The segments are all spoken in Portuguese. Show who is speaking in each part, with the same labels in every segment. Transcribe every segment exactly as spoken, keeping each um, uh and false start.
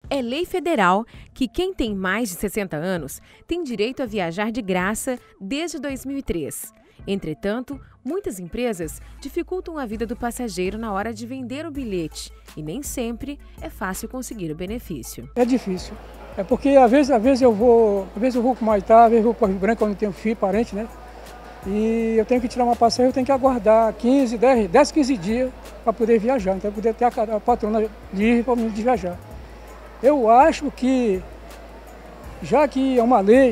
Speaker 1: É lei federal que quem tem mais de sessenta anos tem direito a viajar de graça desde dois mil e três. Entretanto, muitas empresas dificultam a vida do passageiro na hora de vender o bilhete e nem sempre é fácil conseguir o benefício.
Speaker 2: É difícil. É porque às vezes, às vezes eu vou, às vezes eu vou para o Humaitá, às vezes eu vou para o Rio Branco, quando tenho filho, parente, né? E eu tenho que tirar uma passagem, eu tenho que aguardar quinze, dez, dez, quinze dias para poder viajar, então poder ter a, a patrona livre para mim de viajar. Eu acho que, já que é uma lei,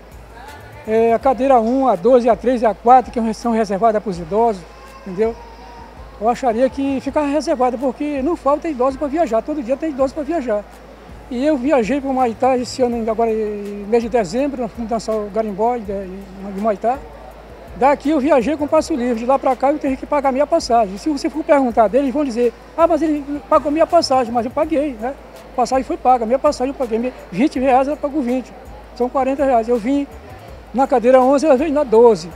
Speaker 2: é, a cadeira um, a doze, a treze e a quatro, que são reservadas para os idosos, entendeu? Eu acharia que ficava reservada, porque não falta idosos para viajar, todo dia tem idosos para viajar. E eu viajei para o Humaitá esse ano, agora em mês de dezembro, nós fomos dançar o Garimbó de, de Humaitá. Daqui eu viajei com passo livre, de lá para cá eu tenho que pagar minha passagem. Se você for perguntar dele, eles vão dizer, ah, mas ele pagou minha passagem, mas eu paguei, né? A passagem foi paga, minha passagem eu paguei, vinte reais ela pagou vinte, são quarenta reais. Eu vim na cadeira onze, ela veio na doze.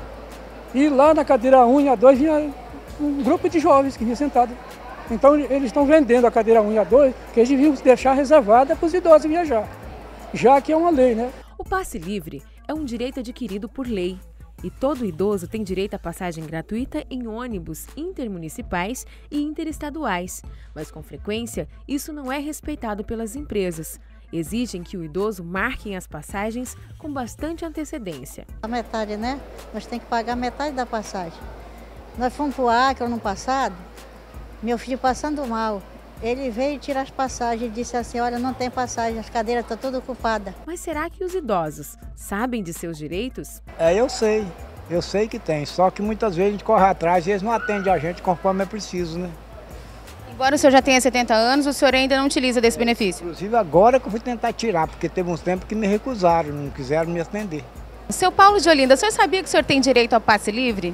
Speaker 2: E lá na cadeira um e a dois vinha um grupo de jovens que vinha sentado. Então eles estão vendendo a cadeira um e a dois, que eles deviam deixar reservada para os idosos viajar, já que é uma lei, né?
Speaker 1: O passe livre é um direito adquirido por lei. E todo idoso tem direito à passagem gratuita em ônibus intermunicipais e interestaduais. Mas, com frequência, isso não é respeitado pelas empresas. Exigem que o idoso marque as passagens com bastante antecedência.
Speaker 3: A metade, né? Nós temos que pagar metade da passagem. Nós fomos para o Acre ano passado, meu filho passando mal. Ele veio tirar as passagens e disse assim, olha, não tem passagem, as cadeiras estão todas ocupadas.
Speaker 1: Mas será que os idosos sabem de seus direitos?
Speaker 4: É, eu sei. Eu sei que tem, só que muitas vezes a gente corre atrás e eles não atendem a gente conforme é preciso, né?
Speaker 5: Embora o senhor já tenha setenta anos, o senhor ainda não utiliza desse benefício?
Speaker 4: Inclusive agora que eu fui tentar tirar, porque teve uns tempos que me recusaram, não quiseram me atender.
Speaker 5: Seu Paulo de Olinda, o senhor sabia que o senhor tem direito ao passe livre?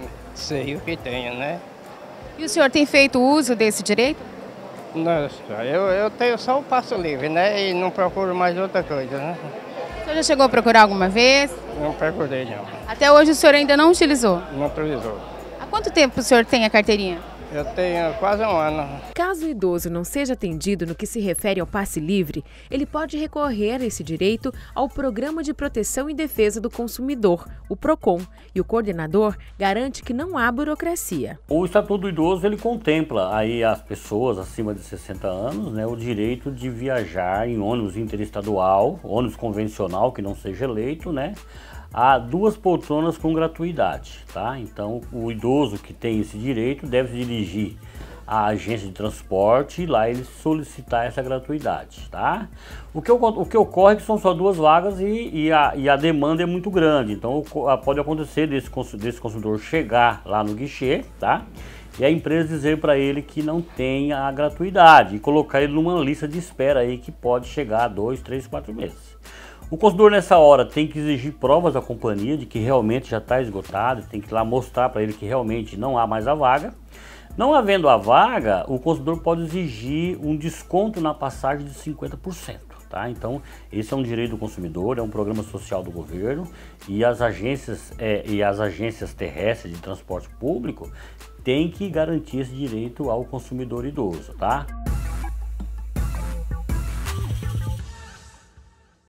Speaker 6: Sei o que tenho, né?
Speaker 5: E o senhor tem feito uso desse direito?
Speaker 6: Nossa, eu, eu tenho só o passo livre, né? E não procuro mais outra coisa, né?
Speaker 5: O senhor já chegou a procurar alguma vez?
Speaker 6: Não procurei, não.
Speaker 5: Até hoje o senhor ainda não utilizou?
Speaker 6: Não utilizou.
Speaker 5: Há quanto tempo o senhor tem a carteirinha?
Speaker 6: Eu tenho quase um ano.
Speaker 1: Caso o idoso não seja atendido no que se refere ao passe livre, ele pode recorrer a esse direito ao Programa de Proteção e Defesa do Consumidor, o PROCON, e o coordenador garante que não há burocracia.
Speaker 7: O Estatuto do Idoso ele contempla aí as pessoas acima de sessenta anos, né, o direito de viajar em ônibus interestadual, ônibus convencional que não seja eleito, né? Há duas poltronas com gratuidade, tá? Então, o idoso que tem esse direito deve se dirigir à agência de transporte e lá ele solicitar essa gratuidade, tá? O que, o que ocorre é que são só duas vagas e, e, a, e a demanda é muito grande, então pode acontecer desse, desse consumidor chegar lá no guichê, tá? E a empresa dizer para ele que não tem a gratuidade e colocar ele numa lista de espera aí que pode chegar a dois, três, quatro meses. O consumidor nessa hora tem que exigir provas da companhia de que realmente já está esgotado, tem que ir lá mostrar para ele que realmente não há mais a vaga. Não havendo a vaga, o consumidor pode exigir um desconto na passagem de cinquenta por cento. Tá? Então, esse é um direito do consumidor, é um programa social do governo e as agências, é, e as agências terrestres de transporte público têm que garantir esse direito ao consumidor idoso. Tá?